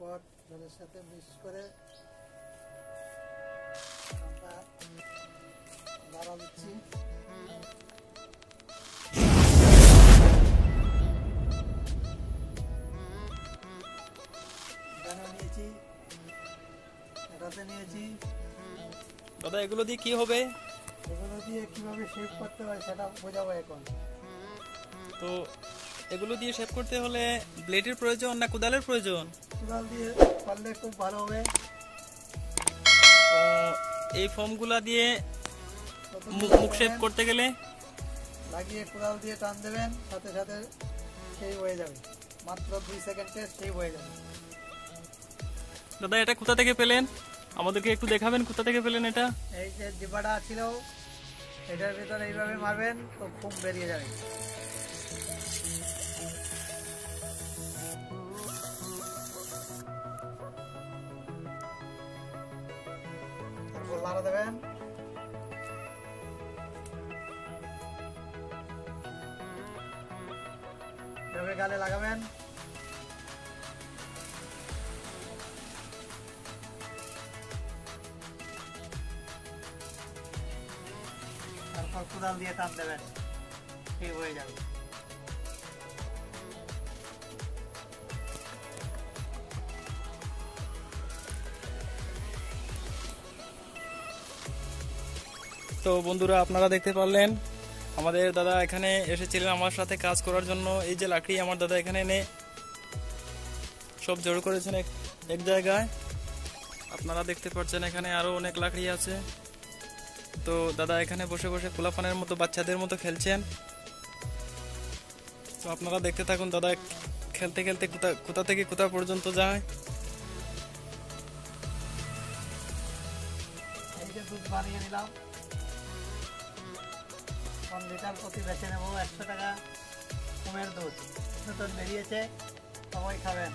এরপর জলের সাথে মিক্স করে আমরা নাড়া দিচ্ছি। নিয়েছি, এটাতে নিয়েছি। দাদা এগুলো দিয়ে কি হবে? এগুলো দিয়ে কিভাবে শেপ করতে হয় সেটা বোঝাবো এখন। তো এগুলো দিয়ে শেপ করতে হলে ব্লেডের প্রয়োজন না কোদালের প্রয়োজন? কোদাল দিয়ে করলে খুব ভালো হবে। এই ফর্মগুলা দিয়ে মুখ শেপ করতে গেলে লাগিয়ে কোদাল দিয়ে টান দেবেন, সাথে সাথে শেপ হয়ে যাবে। মাত্র 2 সেকেন্ডে শেপ হয়ে যাবে। দাদা এটা কোথা থেকে পেলেন? আমাদেরকে একটু দেখাবেন কোথা থেকে পেলেন এটা? এই যে ডিব্বাটা ছিল এটার ভিতরে এইভাবে মারবেন তো খুব বেরিয়ে যাবে। তারপর লাড়া দেবেন। এভাবে গালে লাগাবেন। তারপর কোদাল দিয়ে টান দেবেন, ঠিক হয়ে যাবে। তো বন্ধুরা আপনারা দেখতে পারলেন আমাদের দাদা এখানে এসেছিলেন আমার সাথে কাজ করার জন্য। এই যে লাকড়ি আমার দাদা এখানে এনে সব জড়ো করেছেন এক জায়গায়। আপনারা দেখতে পাচ্ছেন এখানে আরো অনেক লাকড়ি আছে। তো দাদা এখানে বসে বসে পোলাপানের মতো বাচ্চাদের মতো খেলছেন। তো আপনারা দেখতে থাকুন দাদা খেলতে খেলতে কোথা থেকে কোথা পর্যন্ত যায়। এই যে দুধ বানিয়ে নিলাম, 1 লিটার প্রতি বেচে নেবো 100 টাকা কুমের দুধ। নতুন বেরিয়েছে, সবাই খাবেন।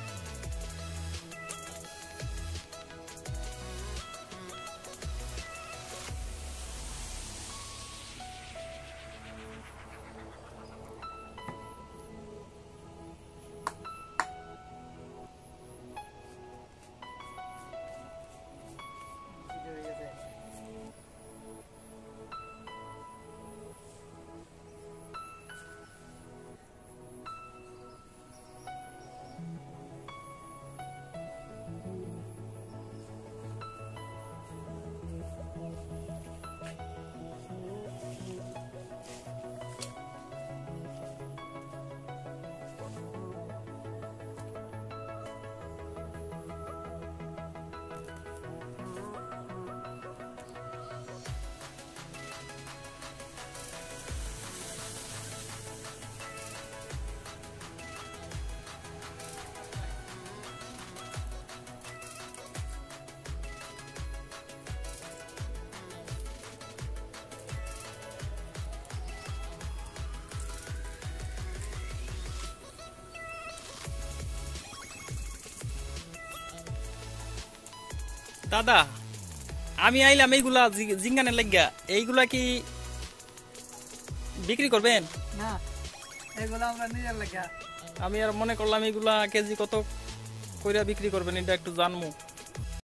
দাদা আমি আইলাম এইগুলা জিঙ্গানের লাগিয়া, এইগুলা কি বিক্রি করবেন? না, এগুলো আমরা নিজের লাগিয়া। আমি আর মনে করলাম এইগুলা কেজি কত কইরা বিক্রি করবেন, এটা একটু জানবো।